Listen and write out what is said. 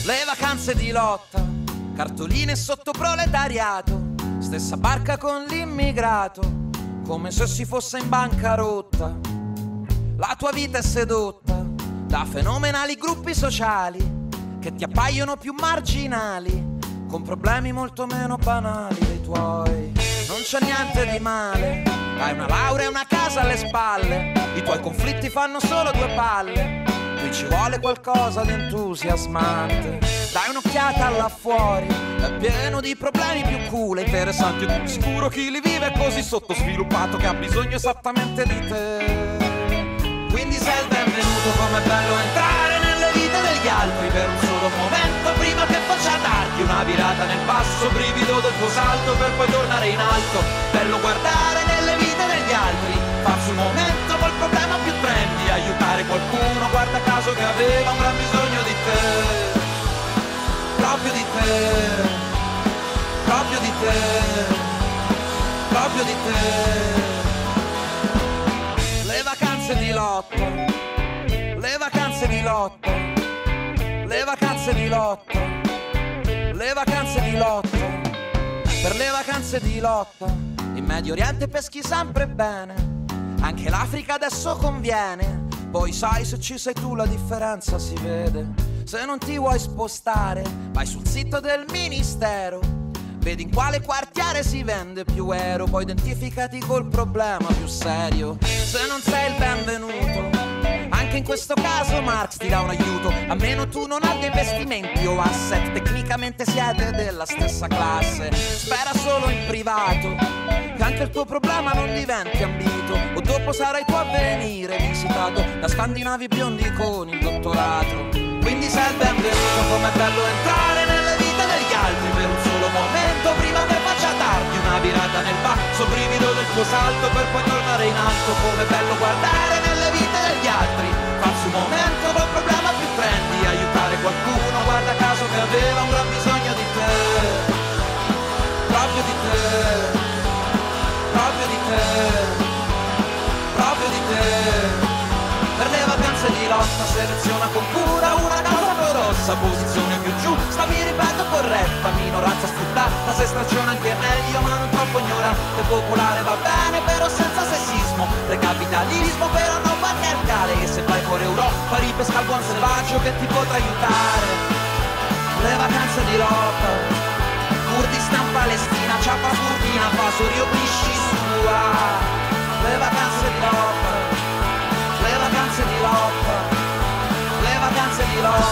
Le vacanze di lotta, cartoline sotto proletariato, stessa barca con l'immigrato, come se si fosse in bancarotta. La tua vita è sedotta da fenomenali gruppi sociali che ti appaiono più marginali, con problemi molto meno banali dei tuoi. Non c'è niente di male, hai una laurea e una casa alle spalle, i tuoi conflitti fanno solo due palle. Qui ci vuole qualcosa di entusiasmante. Dai un'occhiata là fuori, è pieno di problemi più cool e interessanti. E tu sicuro chi li vive è così sottosviluppato che ha bisogno esattamente di te. Quindi sei il benvenuto, com'è bello entrare nelle vite degli altri per un solo momento, prima che faccia tardi. Una virata nel basso, brivido del tuo salto per poi tornare in alto. Bello guardare nelle vite degli altri, farsi un momento col problema più trendy, aiutare qualcuno, guarda caso che aveva un gran bisogno di te. Proprio di te, proprio di te, proprio di te. Le vacanze di lotta, le vacanze di lotta, le vacanze di lotta, le vacanze di lotta. Per le vacanze di lotta in Medio Oriente peschi sempre bene, anche l'Africa adesso conviene. Poi sai, se ci sei tu la differenza si vede. Se non ti vuoi spostare, vai sul sito del ministero, vedi in quale quartiere si vende più aereo, poi identificati col problema più serio. Se non sei il benvenuto, anche in questo caso Marx ti dà un aiuto, a meno tu non abbia investimenti o asset, tecnicamente siete della stessa classe. Spera solo in privato che anche il tuo problema non diventi ambito, o dopo sarà il tuo avvenire visitato da scandinavi biondi con il dottorato. Quindi sei il benvenuto, com'è bello entrare nelle vite degli altri per un solo momento, prima che faccia tardi. Una virata nel basso, brivido del tuo salto per poi tornare in alto. Com'è bello guardare nelle vite degli altri, farsi un momento col problema più trendy, aiutare qualcuno, guarda caso che aveva un gran bisogno di te. Proprio di te, proprio di te, proprio di te. Per le vacanze di lotta seleziona con cura una casa più rossa, posizione più giù, sta mi ripeto corretta, minoranza sfruttata, se stagione anche meglio ma non troppo ignorante, popolare va bene però senza sessismo, recapitalismo però non patriarcale, e se vai fuori Europa ripesca il buon selvaggio che ti potrà aiutare. Le vacanze di lotta, Kurdistan, Palestina, Ciappa, Burkina Faso, Rio Priscina, le vacanze di lotta, le vacanze di lotta, le vacanze di lotta.